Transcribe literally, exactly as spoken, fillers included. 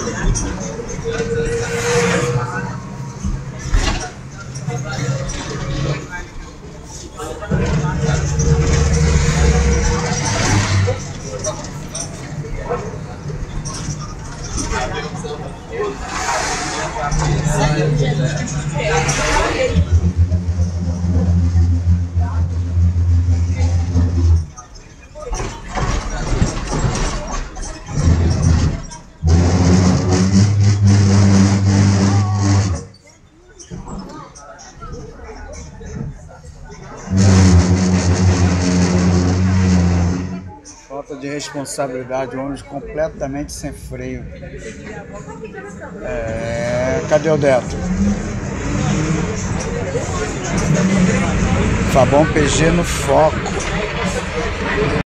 Falta de responsabilidade, o ônibus completamente sem freio. É... Cadê o Deto? Fabão P G no foco.